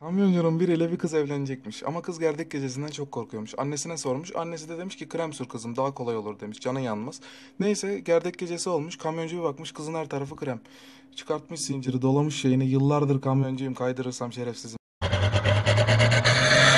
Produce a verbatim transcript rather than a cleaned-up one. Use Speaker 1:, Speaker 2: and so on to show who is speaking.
Speaker 1: Kamyoncunun biriyle bir kız evlenecekmiş ama kız gerdek gecesinden çok korkuyormuş. Annesine sormuş. Annesi de demiş ki krem sür kızım daha kolay olur demiş. Canın yanmaz. Neyse gerdek gecesi olmuş. Kamyoncu bir bakmış kızın her tarafı krem. Çıkartmış zinciri dolamış şeyini. Yıllardır kamyoncuyum kaydırırsam şerefsizim.